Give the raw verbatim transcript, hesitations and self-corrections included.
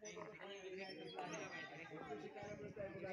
खूप महत्वाचं पण आहे आणि हे ऐकत नाही. भरपूर शिकायला मिळतंय बघा